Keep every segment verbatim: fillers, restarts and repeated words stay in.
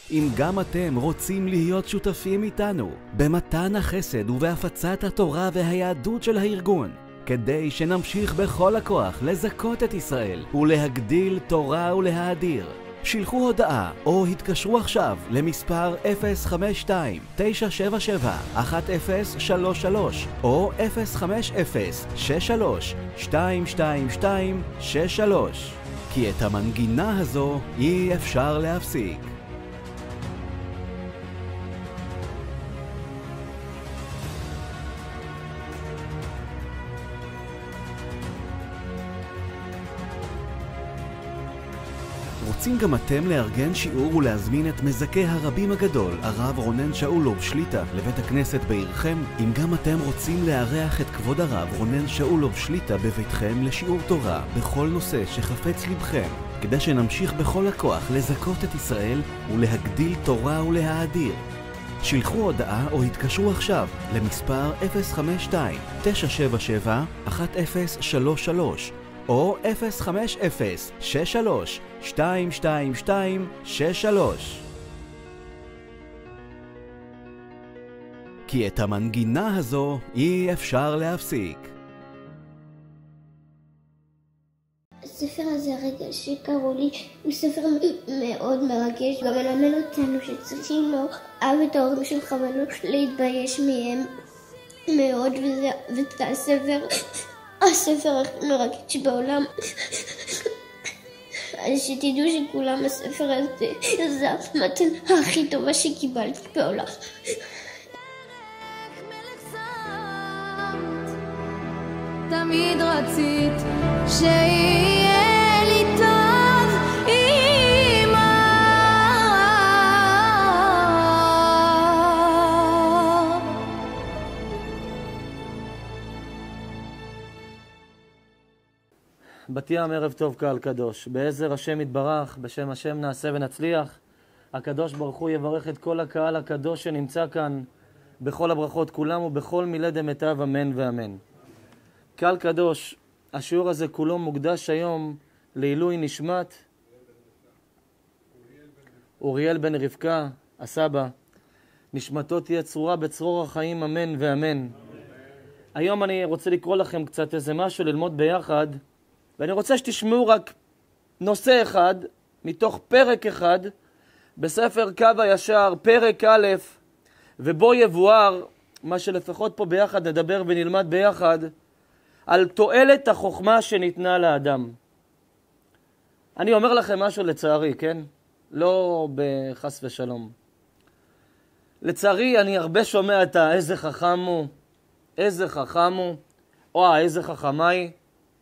אם גם אתם רוצים להיות שותפים איתנו במתן החסד ובהפצת התורה והיהדות של הארגון, כדי שנמשיך בכל הכוח לזכות את ישראל ולהגדיל תורה ולהאדיר, שילחו הודעה או התקשרו עכשיו למספר אפס חמש שתיים תשע שבע שבע אחת אפס שלוש שלוש או אפס חמש אפס שש שלוש שתיים שתיים שתיים שש שלוש, כי את המנגינה הזו אי אפשר להפסיק. רוצים גם אתם לארגן שיעור ולהזמין את מזכה הרבים הגדול, הרב רונן שאולוב שליטה, לבית הכנסת בעירכם? אם גם אתם רוצים לארח את כבוד הרב רונן שאולוב שליטה בביתכם לשיעור תורה בכל נושא שחפץ לבכם, כדי שנמשיך בכל הכוח לזכות את ישראל ולהגדיל תורה ולהאדיר, שילחו הודעה או התקשרו עכשיו למספר אפס חמש שתיים תשע שבע שבע אחת אפס שלוש שלוש או אפס חמש אפס שש שלוש שתיים שתיים שתיים שש שלוש. כי את המנגינה הזו אי אפשר להפסיק. הספר הזה, הרגע שקראו לי, הוא ספר מאוד מרגש, גם מלמד אותנו שצריכים לא אהב את ההורים שלך ולא להתבייש מהם מאוד, וזה, וזה הספר הספר הכי מרגש בעולם. אז שתדעו שכולם, הספר הזה זה המתנה הכי טובה שקיבלתי בעולם. תמיד רצית שיהיה לי טוב אמא. בת ים, ערב טוב קהל קדוש. בעזר השם יתברך, בשם השם נעשה ונצליח. הקדוש ברוך הוא יברך את כל הקהל הקדוש שנמצא כאן בכל הברכות כולם ובכל מילי דמיטב, אמן ואמן. קהל קדוש, השיעור הזה כולו מוקדש היום לעילוי נשמת אוריאל בן רבקה, הסבא. נשמתו תהיה צרורה בצרור החיים, אמן ואמן. היום אני רוצה לקרוא לכם קצת איזה משהו ללמוד ביחד, ואני רוצה שתשמעו רק נושא אחד מתוך פרק אחד בספר קו הישר, פרק א', ובו יבואר מה שלפחות פה ביחד נדבר ונלמד ביחד, על תועלת החוכמה שניתנה לאדם. אני אומר לכם משהו לצערי, כן? לא בחס ושלום. לצערי אני הרבה שומע את איזה חכם הוא, איזה חכם הוא, או איזה חכמה היא.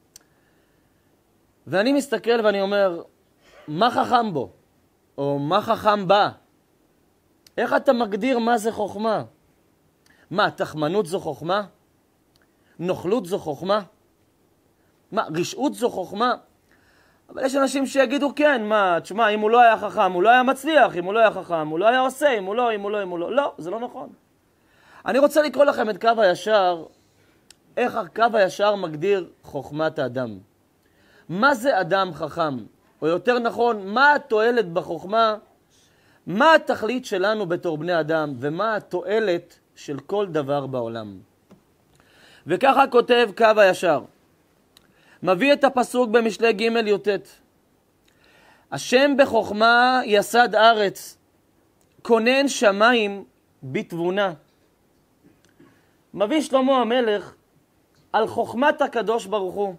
ואני מסתכל ואני אומר, מה חכם בו? או מה חכם בה? איך אתה מגדיר מה זה חוכמה? מה, תחמנות זו חוכמה? נוכלות זו חוכמה? מה, רשעות זו חוכמה? אבל יש אנשים שיגידו כן, מה, תשמע, אם הוא לא היה חכם, הוא לא היה מצליח, אם הוא לא היה חכם, הוא לא היה עושה, אם הוא לא, אם הוא לא, אם הוא לא. לא, זה לא נכון. אני רוצה לקרוא לכם את קו הישר, איך הקו הישר מגדיר חוכמת האדם. מה זה אדם חכם? או יותר נכון, מה התועלת בחוכמה? מה התכלית שלנו בתור בני אדם? ומה התועלת של כל דבר בעולם? וככה כותב קו הישר. מביא את הפסוק במשלי ג' י"ט. השם בחוכמה יסד ארץ, כונן שמיים בתבונה. מביא שלמה המלך על חוכמת הקדוש ברוך הוא.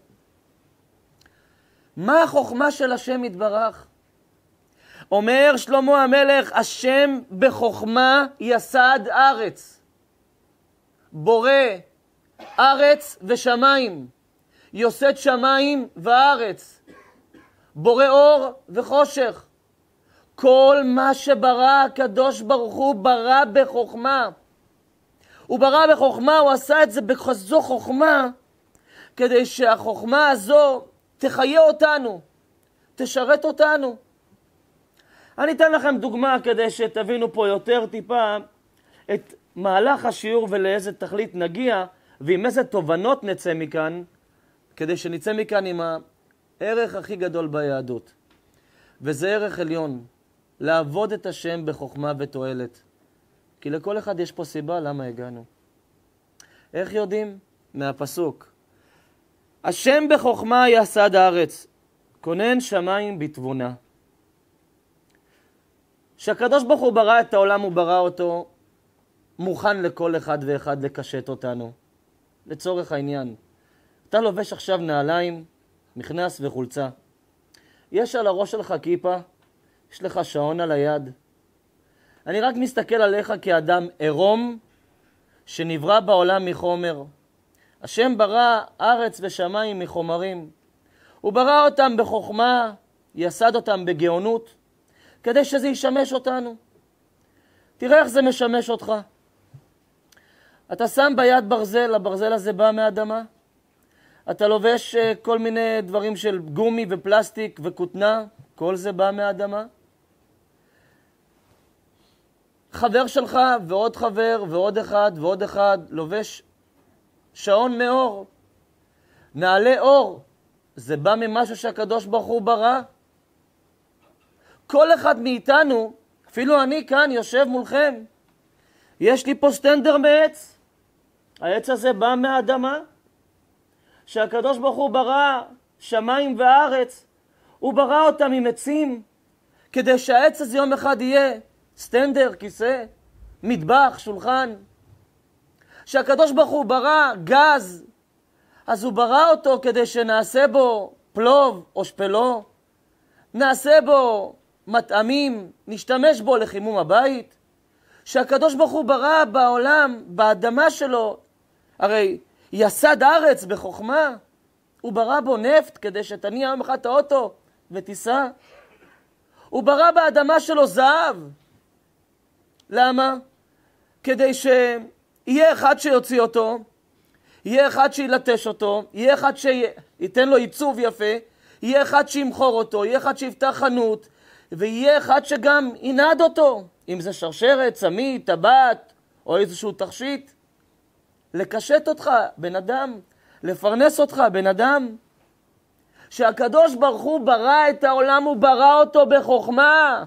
מה החוכמה של השם יתברך? אומר שלמה המלך, השם בחוכמה יסד ארץ, בורא ארץ ושמיים, יוסד שמיים וארץ, בורא אור וחושך. כל מה שברא הקדוש ברוך הוא ברא בחוכמה. הוא ברא בחוכמה, הוא עשה את זה בכזו חוכמה, כדי שהחוכמה הזו תחיה אותנו, תשרת אותנו. אני אתן לכם דוגמה כדי שתבינו פה יותר טיפה את מהלך השיעור ולאיזה תכלית נגיע, ועם איזה תובנות נצא מכאן, כדי שנצא מכאן עם הערך הכי גדול ביהדות. וזה ערך עליון. לעבוד את השם בחוכמה ותועלת. כי לכל אחד יש פה סיבה למה הגענו. איך יודעים? מהפסוק. השם בחוכמה יסד הארץ, כונן שמיים בתבונה. שהקדוש ברוך הוא ברא את העולם, הוא ברא אותו, מוכן לכל אחד ואחד לקשט אותנו. לצורך העניין. אתה לובש עכשיו נעליים, מכנס וחולצה. יש על הראש שלך כיפה, יש לך שעון על היד. אני רק מסתכל עליך כאדם עירום שנברא בעולם מחומר. השם ברא ארץ ושמיים מחומרים. הוא ברא אותם בחוכמה, יסד אותם בגאונות, כדי שזה ישמש אותנו. תראה איך זה משמש אותך. אתה שם ביד ברזל, הברזל הזה בא מהאדמה. אתה לובש כל מיני דברים של גומי ופלסטיק וכותנה, כל זה בא מהאדמה. חבר שלך ועוד חבר ועוד אחד ועוד אחד לובש שעון מאור, נעלי אור. זה בא ממשהו שהקדוש ברוך הוא ברא. כל אחד מאיתנו, אפילו אני כאן יושב מולכם, יש לי פה סטנדר מעץ. העץ הזה בא מהאדמה. שהקדוש ברוך הוא ברא שמיים וארץ, הוא ברא אותם עם עצים, כדי שהעץ הזה יום אחד יהיה סטנדר, כיסא, מטבח, שולחן. שהקדוש ברוך הוא ברא גז, אז הוא ברא אותו כדי שנעשה בו פלוב או שפלו, נעשה בו מטעמים, נשתמש בו לחימום הבית. שהקדוש ברוך הוא ברא בעולם, באדמה שלו, הרי יסד הארץ בחוכמה, הוא ברא בו נפט כדי שתניע יום אחד את האוטו ותיסע. הוא ברא באדמה שלו זהב. למה? כדי שיהיה אחד שיוציא אותו, יהיה אחד שילטש אותו, יהיה אחד שייתן לו עיצוב יפה, יהיה אחד שימחור אותו, יהיה אחד שיפתח חנות, ויהיה אחד שגם ינעד אותו, אם זה שרשרת, צמית, טבעת או איזשהו תכשיט. לקשט אותך, בן אדם, לפרנס אותך, בן אדם. שהקדוש ברוך הוא ברא את העולם, הוא ברא אותו בחוכמה.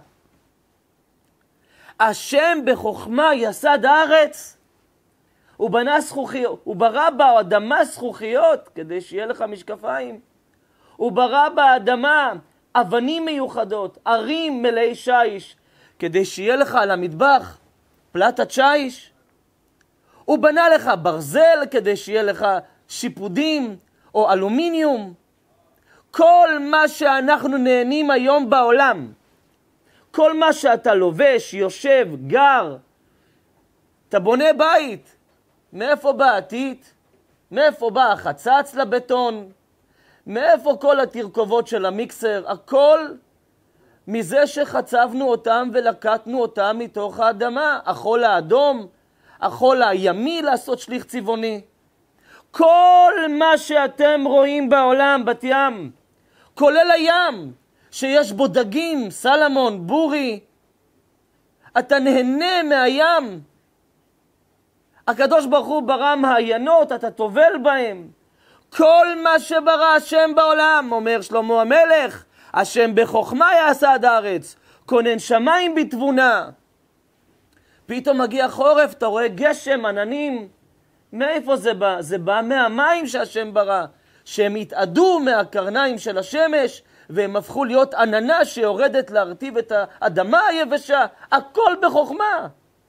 השם בחוכמה יסד הארץ. הוא בנה זכוכיות, הוא ברא באדמה זכוכיות כדי שיהיה לך משקפיים. הוא ברא באדמה אבנים מיוחדות, ערים מלאי שיש, כדי שיהיה לך על המטבח פלטת שיש. הוא בנה לך ברזל כדי שיהיה לך שיפודים או אלומיניום. כל מה שאנחנו נהנים היום בעולם, כל מה שאתה לובש, יושב, גר, אתה בונה בית. מאיפה בא העתית? מאיפה בא החצץ לבטון? מאיפה כל התרכובות של המיקסר? הכל מזה שחצבנו אותם ולקטנו אותם מתוך האדמה. החול האדום, החול הימי לעשות שליח צבעוני. כל מה שאתם רואים בעולם, בת ים, כולל הים, שיש בו דגים, סלמון, בורי, אתה נהנה מהים. הקדוש ברוך הוא ברא מעיינות, אתה טובל בהם. כל מה שברא השם בעולם, אומר שלמה המלך, השם בחוכמה יסד הארץ, כונן שמיים בתבונה. פתאום מגיע חורף, אתה רואה גשם, עננים. מאיפה זה בא? זה בא מהמים שהשם ברא, שהם התאדו מהקרניים של השמש, והם הפכו להיות עננה שיורדת להרטיב את האדמה היבשה. הכל בחוכמה.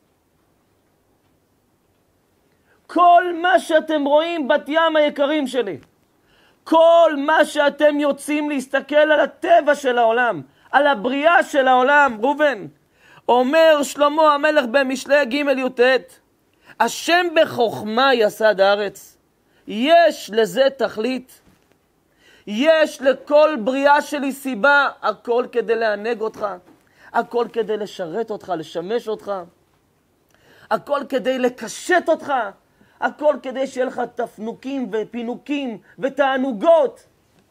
כל מה שאתם רואים בת ים היקרים שלי, כל מה שאתם יוצאים להסתכל על הטבע של העולם, על הבריאה של העולם, ראובן, אומר שלמה המלך במשלי ג' י"ט, השם בחוכמה יסד הארץ. יש לזה תכלית. יש לכל בריאה שלי סיבה, הכל כדי לענג אותך, הכל כדי לשרת אותך, לשמש אותך, הכל כדי לקשט אותך, הכל כדי שיהיה לך תפנוקים ופינוקים ותענוגות.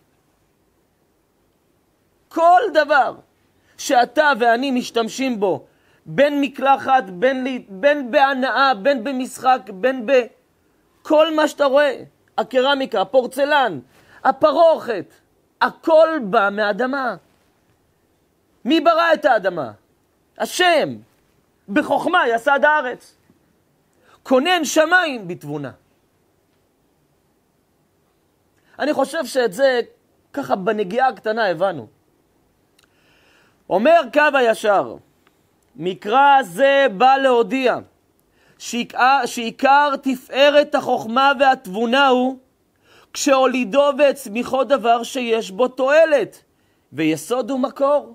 כל דבר שאתה ואני משתמשים בו, בין מקלחת, בין, בין בהנאה, בין במשחק, בין בכל מה שאתה רואה, הקרמיקה, הפורצלן, הפרוכת, הכל בא מהאדמה. מי ברא את האדמה? השם, בחוכמה יסד הארץ. כונן שמיים בתבונה. אני חושב שאת זה ככה בנגיעה הקטנה הבנו. אומר קו הישר, מקרא זה בא להודיע שעיקר, שעיקר תפארת החוכמה והתבונה הוא כשהולידו והצמיחו דבר שיש בו תועלת ויסוד ומקור.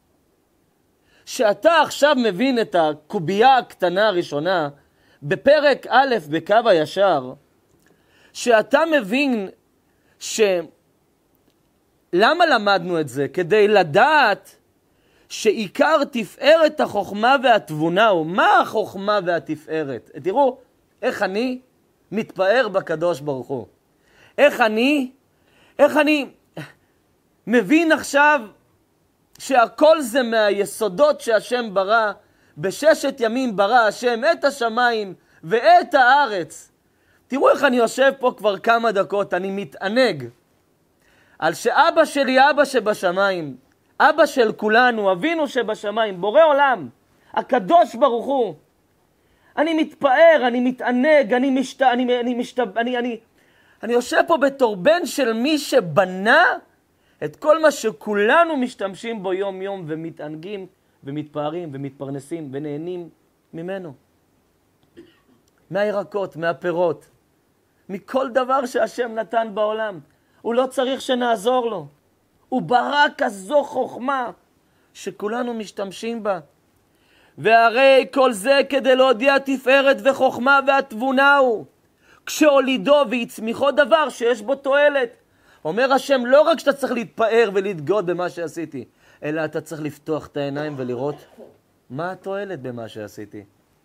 שאתה עכשיו מבין את הקובייה הקטנה הראשונה בפרק א' בקו הישר, שאתה מבין ש... למה למדנו את זה? כדי לדעת שעיקר תפארת החוכמה והתבונה הוא, מה החוכמה והתפארת? תראו איך אני מתפאר בקדוש ברוך הוא. איך אני, איך אני מבין עכשיו שהכל זה מהיסודות שהשם ברא, בששת ימים ברא השם את השמיים ואת הארץ. תראו איך אני יושב פה כבר כמה דקות, אני מתענג על שאבא שלי, אבא שבשמיים, אבא של כולנו, אבינו שבשמיים, בורא עולם, הקדוש ברוך הוא. אני מתפאר, אני מתענג, אני משת... אני, אני, משת... אני, אני, אני יושב פה בתור בן של מי שבנה את כל מה שכולנו משתמשים בו יום יום ומתענגים ומתפארים ומתפרנסים ונהנים ממנו. מהירקות, מהפירות, מכל דבר שהשם נתן בעולם. הוא לא צריך שנעזור לו. הוא ברא כזו חוכמה שכולנו משתמשים בה. והרי כל זה כדי להודיע תפארת וחוכמה והתבונה הוא, כשהולידו והצמיחו דבר שיש בו תועלת. אומר השם, לא רק שאתה צריך להתפאר ולהתגאות במה שעשיתי, אלא אתה צריך לפתוח את העיניים ולראות מה התועלת במה שעשיתי.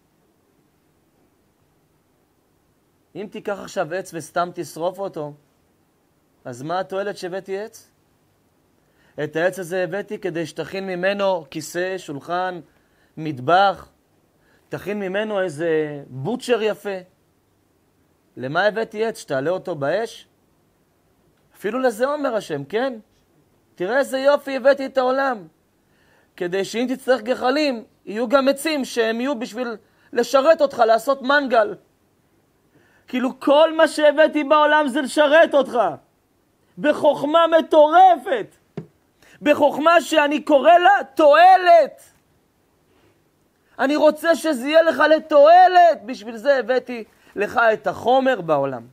אם תיקח עכשיו עץ וסתם תשרוף אותו, אז מה התועלת שהבאתי עץ? את העץ הזה הבאתי כדי שתכין ממנו כיסא, שולחן, מטבח, תכין ממנו איזה בוטשר יפה. למה הבאתי עץ? שתעלה אותו באש? אפילו לזה אומר השם, כן? תראה איזה יופי הבאתי את העולם. כדי שאם תצטרך גחלים, יהיו גם עצים שהם יהיו בשביל לשרת אותך, לעשות מנגל. כאילו כל מה שהבאתי בעולם זה לשרת אותך. בחוכמה מטורפת. בחוכמה שאני קורא לה תועלת. אני רוצה שזה יהיה לך לתועלת. בשביל זה הבאתי לך את החומר בעולם.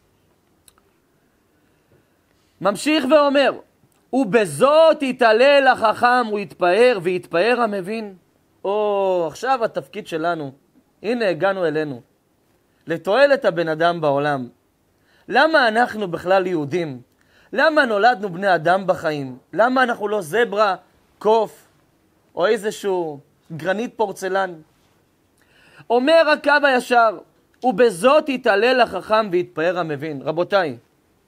ממשיך ואומר, ובזאת יתעלל החכם, הוא יתפאר ויתפאר המבין. או, עכשיו התפקיד שלנו. הנה הגענו אלינו. לתועלת הבן אדם בעולם. למה אנחנו בכלל יהודים? למה נולדנו בני אדם בחיים? למה אנחנו לא זברה, קוף, או איזשהו גרנית פורצלן? אומר הקו הישר, ובזאת יתעלל החכם ויתפאר המבין. רבותיי,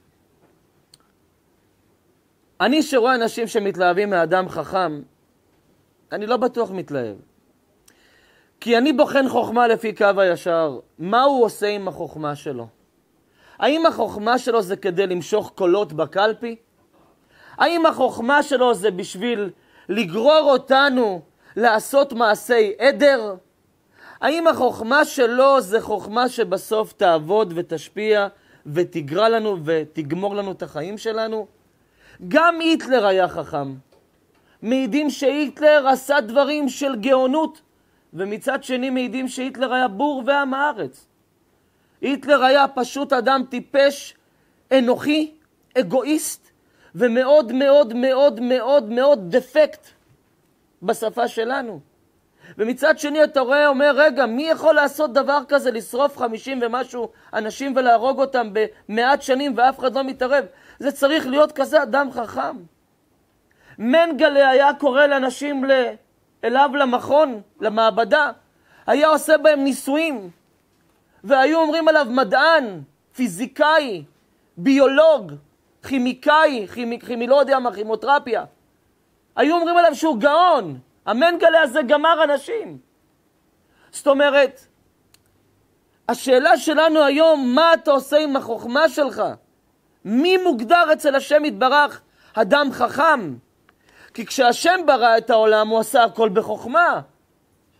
אני שרואה אנשים שמתלהבים מאדם חכם, אני לא בטוח מתלהב. כי אני בוחן חוכמה לפי קו הישר. מה הוא עושה עם החוכמה שלו? האם החוכמה שלו זה כדי למשוך קולות בקלפי? האם החוכמה שלו זה בשביל לגרור אותנו לעשות מעשי עדר? האם החוכמה שלו זה חוכמה שבסוף תעבוד ותשפיע ותגרע לנו ותגמור לנו את החיים שלנו? גם היטלר היה חכם. מעידים שהיטלר עשה דברים של גאונות, ומצד שני מעידים שהיטלר היה בור ועם הארץ. היטלר היה פשוט אדם טיפש, אנוכי, אגואיסט, ומאוד מאוד מאוד מאוד מאוד דפקט בשפה שלנו. ומצד שני אתה רואה, אומר, רגע, מי יכול לעשות דבר כזה, לשרוף חמישים ומשהו אנשים ולהרוג אותם במעט שנים ואף אחד לא מתערב? זה צריך להיות כזה אדם חכם. מנגלה היה קורא לאנשים ל... אליו למכון, למעבדה, היה עושה בהם ניסויים, והיו אומרים עליו מדען, פיזיקאי, ביולוג, כימיקאי, כימי, כימי לא יודע מה, כימותרפיה. היו אומרים עליו שהוא גאון. המנגלה הזה גמר אנשים. זאת אומרת, השאלה שלנו היום, מה אתה עושה עם החוכמה שלך? מי מוגדר אצל השם יתברך אדם חכם? כי כשהשם ברא את העולם הוא עשה הכל בחוכמה.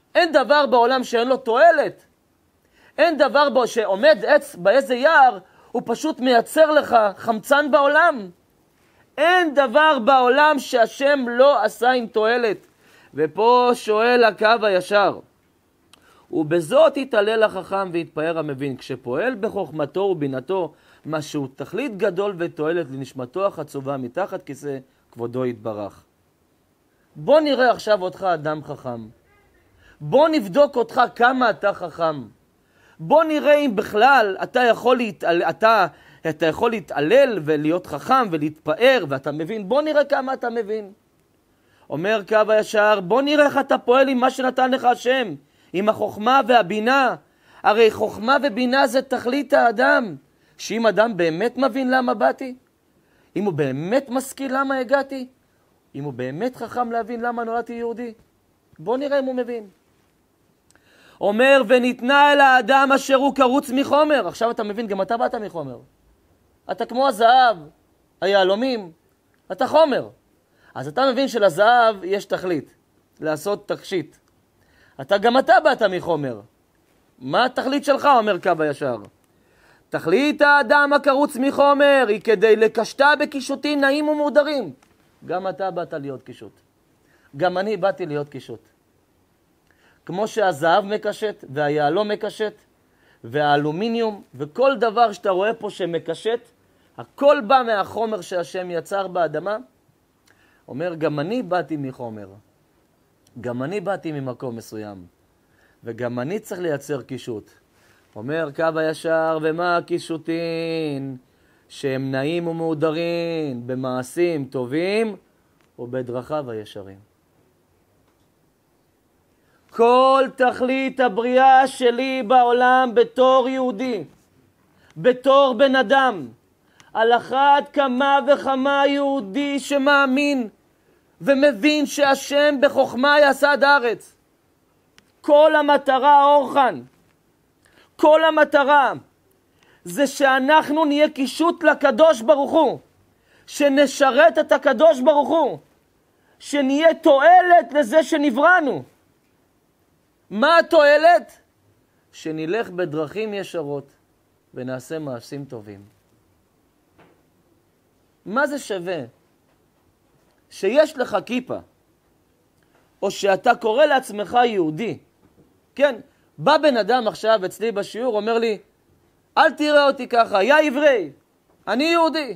אין דבר בעולם שאין לו תועלת. אין דבר בו שעומד עץ באיזה יער, הוא פשוט מייצר לך חמצן בעולם. אין דבר בעולם שהשם לא עשה עם תועלת. ופה שואל הקו הישר, ובזאת יתעלל החכם ויתפאר המבין, כשפועל בחוכמתו ובינתו משהו תכלית גדול ותועלת לנשמתו החצובה מתחת כיסא כבודו יתברך. בוא נראה עכשיו אותך אדם חכם. בוא נבדוק אותך כמה אתה חכם. בוא נראה אם בכלל אתה יכול להתעלל, אתה, אתה יכול להתעלל ולהיות חכם ולהתפאר ואתה מבין. בוא נראה כמה אתה מבין. אומר קו הישר, בוא נראה איך אתה פועל עם מה שנתן לך השם, עם החוכמה והבינה. הרי חוכמה ובינה זה תכלית האדם. שאם אדם באמת מבין למה באתי, אם הוא באמת משכיל למה הגעתי, אם הוא באמת חכם להבין למה נולדתי יהודי, בוא נראה אם הוא מבין. אומר, וניתנה אל האדם אשר הוא קרוץ מחומר. עכשיו אתה מבין, גם אתה באת מחומר. אתה כמו הזהב, היהלומים, אתה חומר. אז אתה מבין שלזהב יש תכלית, לעשות תכשיט. אתה גם אתה באת מחומר. מה התכלית שלך, אומר קו הישר? תכלית האדם הקרוץ מחומר היא כדי לקשתה בקישוטים נעים ומודרים. גם אתה באת להיות קישוט. גם אני באתי להיות קישוט. כמו שהזהב מקשט והיהלום מקשט והאלומיניום וכל דבר שאתה רואה פה שמקשט, הכל בא מהחומר שהשם יצר באדמה. אומר, גם אני באתי מחומר. גם אני באתי ממקום מסוים. וגם אני צריך לייצר קישוט. אומר קו הישר, ומה הקישוטין? שהם נעים ומהודרים במעשים טובים ובדרכיו הישרים. כל תכלית הבריאה שלי בעולם בתור יהודי, בתור בן אדם, על אחת כמה וכמה יהודי שמאמין ומבין שהשם בחוכמה יסד הארץ. כל המטרה, אורחן, כל המטרה זה שאנחנו נהיה קישוט לקדוש ברוך הוא, שנשרת את הקדוש ברוך הוא, שנהיה תועלת לזה שנבראנו. מה התועלת? שנלך בדרכים ישרות ונעשה מעשים טובים. מה זה שווה? שיש לך כיפה, או שאתה קורא לעצמך יהודי. כן, בא בן אדם עכשיו אצלי בשיעור, אומר לי, אל תראה אותי ככה, יא עברי, אני יהודי.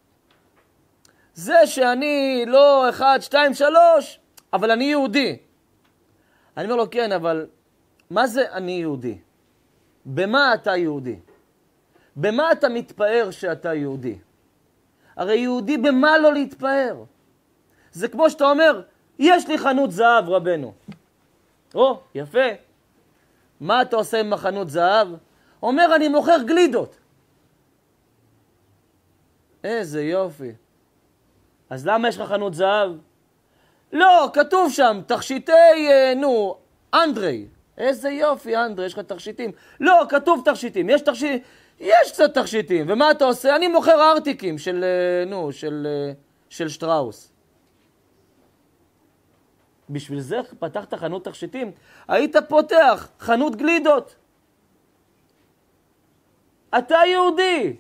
זה שאני לא אחד, שתיים, שלוש, אבל אני יהודי. אני אומר לו, כן, אבל מה זה אני יהודי? במה אתה יהודי? במה אתה מתפאר שאתה יהודי? הרי יהודי במה לא להתפאר? זה כמו שאתה אומר, יש לי חנות זהב רבנו. או, יפה. מה אתה עושה עם החנות זהב? אומר, אני מוכר גלידות. איזה יופי. אז למה יש לך חנות זהב? לא, כתוב שם, תכשיטי, נו, אנדרי. איזה יופי, אנדרי, יש לך תכשיטים. לא, כתוב תכשיטים, יש תכשיטים, יש קצת תכשיטים. ומה אתה עושה? אני מוכר ארטיקים של, נו, של, של שטראוס. בשביל זה פתחת חנות תכשיטים? היית פותח חנות גלידות. אתה יהודי.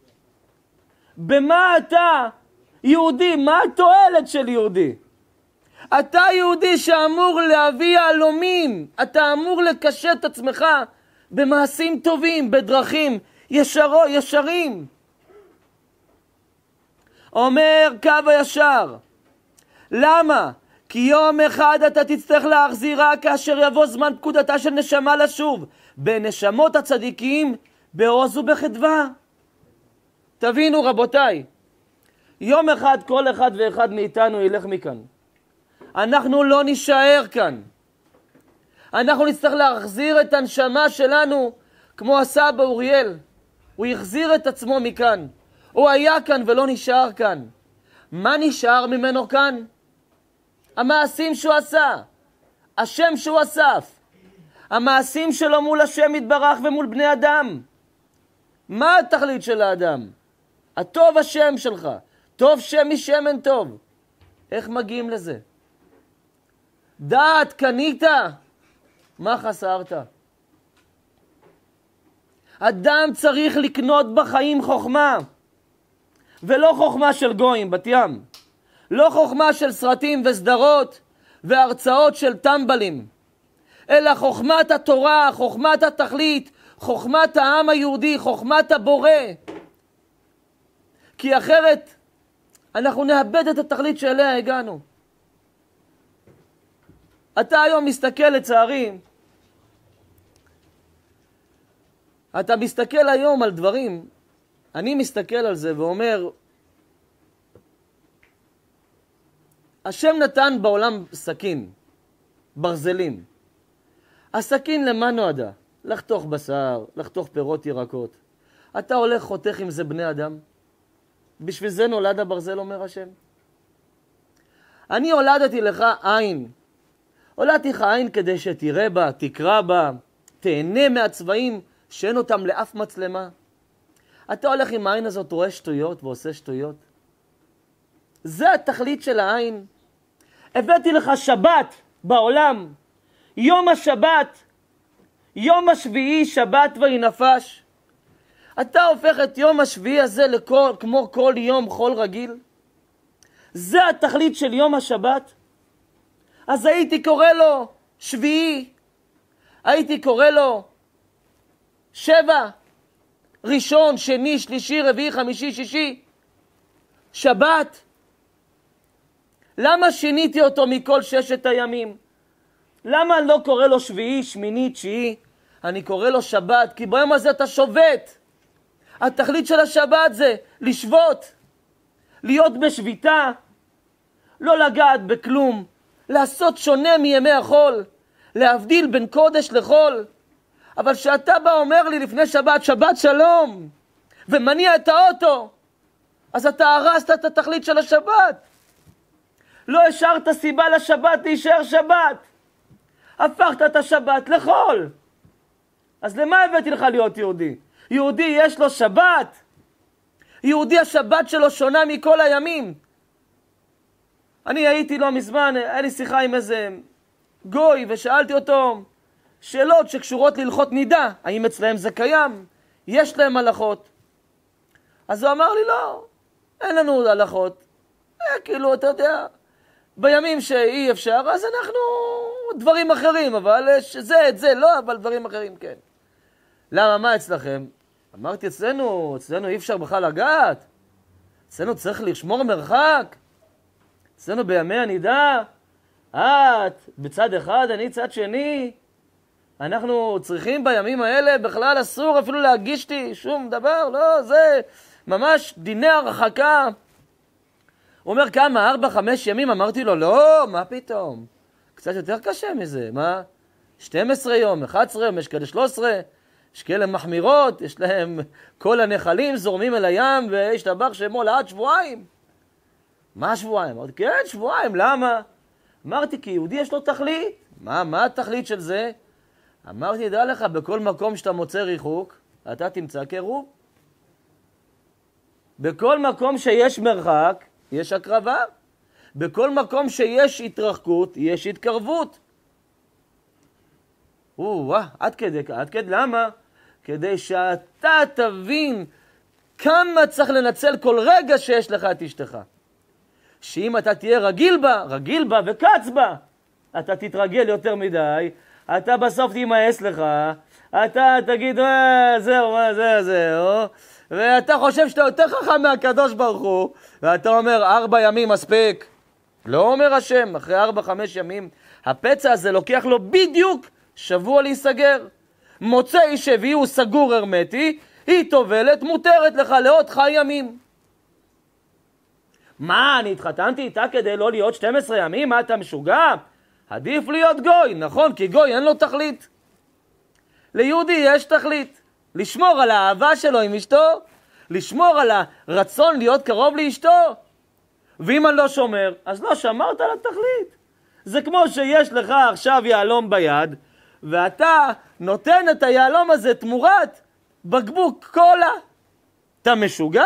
במה אתה יהודי? מה התועלת של יהודי? אתה יהודי שאמור להביא יהלומים. אתה אמור לקשט את עצמך במעשים טובים, בדרכים ישרו, ישרים. אומר קו הישר, למה? כי יום אחד אתה תצטרך להחזירה כאשר יבוא זמן פקודתה של נשמה לשוב. בנשמות הצדיקים בעוז ובחדווה. תבינו רבותיי, יום אחד כל אחד ואחד מאיתנו ילך מכאן. אנחנו לא נשאר כאן. אנחנו נצטרך להחזיר את הנשמה שלנו כמו הסבא אוריאל. הוא החזיר את עצמו מכאן. הוא היה כאן ולא נשאר כאן. מה נשאר ממנו כאן? המעשים שהוא עשה, השם שהוא אסף, המעשים שלו מול השם יתברך ומול בני אדם. מה התכלית של האדם? הטוב השם שלך, טוב שם משמן טוב. איך מגיעים לזה? דעת קנית? מה חסרת? אדם צריך לקנות בחיים חוכמה, ולא חוכמה של גויים, בת ים. לא חוכמה של סרטים וסדרות והרצאות של טמבלים, אלא חוכמת התורה, חוכמת התכלית, חוכמת העם היהודי, חוכמת הבורא. כי אחרת אנחנו נאבד את התכלית שאליה הגענו. אתה היום מסתכל, לצערי, אתה מסתכל היום על דברים, אני מסתכל על זה ואומר, השם נתן בעולם סכין, ברזלים. הסכין למה נועדה? לחתוך בשר, לחתוך פירות ירקות. אתה הולך חותך עם זה בני אדם? בשביל זה נולד הברזל, אומר השם. אני הולדתי לך עין. הולדתי לך עין כדי שתראה בה, תקרא בה, תהנה מהצבעים שאין אותם לאף מצלמה. אתה הולך עם העין הזאת, רואה שטויות ועושה שטויות. זה התכלית של העין. הבאתי לך שבת בעולם. יום השבת, יום השביעי, שבת ויהי נפש. אתה הופך את יום השביעי הזה לכל, כמו כל יום חול רגיל. זה התכלית של יום השבת. אז הייתי קורא לו שביעי, הייתי קורא לו שבע, ראשון, שני, שלישי, רביעי, חמישי, שישי, שבת. למה שיניתי אותו מכל ששת הימים? למה לא קורא לו שביעי, שמיני, תשיעי? אני קורא לו שבת, כי ביום הזה אתה שובת. התכלית של השבת זה לשבות, להיות בשביתה, לא לגעת בכלום, לעשות שונה מימי החול, להבדיל בין קודש לחול. אבל שאתה בא אומר לי לפני שבת, שבת שלום, ומניע את האוטו, אז אתה הרסת את התכלית של השבת. לא השארת סיבה לשבת להישאר שבת. הפכת את השבת לחול. אז למה הבאתי לך להיות יהודי? יהודי יש לו שבת. יהודי השבת שלו שונה מכל הימים. אני הייתי לא מזמן, היה לי שיחה עם איזה גוי, ושאלתי אותו שאלות שקשורות להלכות נידה. האם אצלהם זה קיים? יש להם הלכות. אז הוא אמר לי, לא, אין לנו הלכות. היה כאילו, אתה יודע, בימים שאי אפשר, אז אנחנו דברים אחרים, אבל זה, את זה לא, אבל דברים אחרים כן. למה, מה אצלכם? אמרתי, אצלנו, אצלנו אי אפשר בכלל לגעת. אצלנו צריך לשמור מרחק. אצלנו בימי הנידה, את בצד אחד, אני צד שני. אנחנו צריכים בימים האלה, בכלל אסור אפילו להגיש לי שום דבר, לא, זה ממש דיני הרחקה. הוא אומר, כמה, ארבע, חמש ימים? אמרתי לו, לא, מה פתאום? קצת יותר קשה מזה, מה? שתים עשרה יום, אחת עשרה יום, יש כאלה שלוש עשרה, יש כאלה מחמירות, יש להם כל הנחלים זורמים אל הים, ויש טבח שמו לעד שבועיים. מה שבועיים? אמרתי, כן, שבועיים, למה? אמרתי, כי יהודי יש לו תכלית. מה, מה התכלית של זה? אמרתי, דע לך, בכל מקום שאתה מוצא ריחוק, אתה תמצא קירוב. בכל מקום שיש מרחק, יש הקרבה. בכל מקום שיש התרחקות, יש התקרבות. או, עד כדי, עד כדי, למה? כדי שאתה תבין כמה צריך לנצל כל רגע שיש לך את אשתך. שאם אתה תהיה רגיל בה, רגיל בה וקץ בה, אתה תתרגל יותר מדי, אתה בסוף תימאס לך, אתה תגיד, אה, זהו, אה, זהו, זהו, ואתה חושב שאתה יותר חכם מהקדוש ברוך הוא, ואתה אומר, ארבע ימים מספיק. לא אומר השם, אחרי ארבע, חמש ימים, הפצע הזה לוקח לו בדיוק שבוע להיסגר. מוצאי שביעי הוא סגור הרמטי, היא טובלת, מותרת לך לעוד חי ימים. מה, אני התחתנתי איתה כדי לא להיות שנים עשר ימים? מה, אתה משוגע? עדיף להיות גוי, נכון? כי גוי אין לו תכלית. ליהודי יש תכלית. לשמור על האהבה שלו עם אשתו, לשמור על הרצון להיות קרוב לאשתו. ואם אני לא שומר, אז לא שמרת על התכלית. זה כמו שיש לך עכשיו יעלום ביד, ואתה נותן את היעלום הזה תמורת בקבוק קולה. אתה משוגע?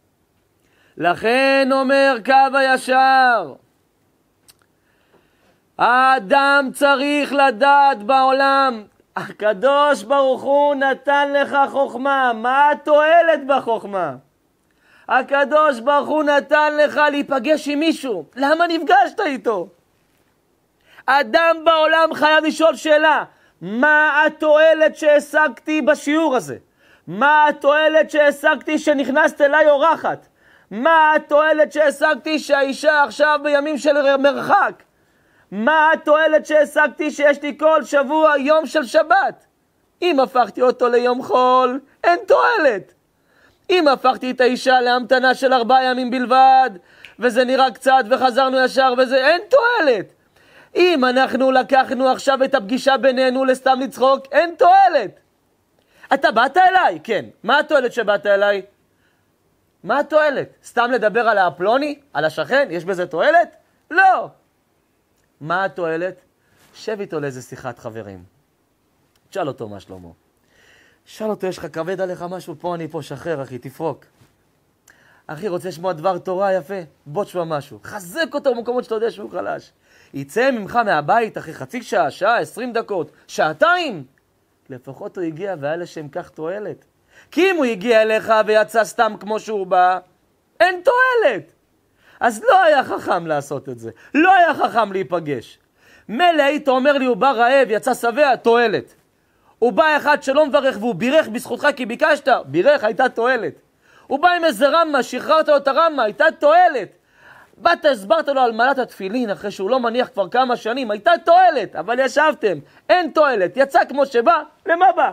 לכן אומר קו הישר, האדם צריך לדעת בעולם, הקדוש ברוך הוא נתן לך חוכמה, מה התועלת בחוכמה? הקדוש ברוך הוא נתן לך להיפגש עם מישהו, למה נפגשת איתו? אדם בעולם חייב לשאול שאלה, מה התועלת שהשגתי בשיעור הזה? מה התועלת שהשגתי שנכנסת אליי אורחת? מה התועלת שהשגתי שהאישה עכשיו בימים של מרחק? מה התועלת שהשגתי שיש לי כל שבוע יום של שבת? אם הפכתי אותו ליום חול, אין תועלת. אם הפכתי את האישה להמתנה של ארבעה ימים בלבד, וזה נראה קצת וחזרנו ישר וזה, אין תועלת. אם אנחנו לקחנו עכשיו את הפגישה בינינו לסתם לצחוק, אין תועלת. אתה באת אליי? כן. מה התועלת שבאת אליי? מה התועלת? סתם לדבר על הפלוני? על השכן? יש בזה תועלת? לא. מה התועלת? שב איתו לאיזה שיחת חברים. תשאל אותו מה שלמה. שאל אותו, יש לך כבד עליך משהו? פה אני פה, שחרר אחי, תפרוק. אחי, רוצה לשמוע דבר תורה יפה? בוא תשמע משהו. חזק אותו במקומות שאתה יודע שהוא חלש. יצא ממך מהבית, אחי, חצי שעה, שעה, עשרים דקות, שעתיים. לפחות הוא הגיע והיה לשם כך תועלת. כי אם הוא הגיע אליך ויצא סתם כמו שהוא בא, אין תועלת. אז לא היה חכם לעשות את זה. לא היה חכם להיפגש. מלא היית אומר לי, הוא בא רעב, יצא שבע, תועלת. הוא בא אחד שלא מברך והוא בירך בזכותך כי ביקשת, בירך, הייתה תועלת. הוא בא עם איזה רמה, שחררת לו את הרמה, הייתה תועלת. באת, הסברת לו על מעלת התפילין, אחרי שהוא לא מניח כבר כמה שנים, הייתה תועלת, אבל ישבתם, אין תועלת, יצא כמו שבא, למה בא?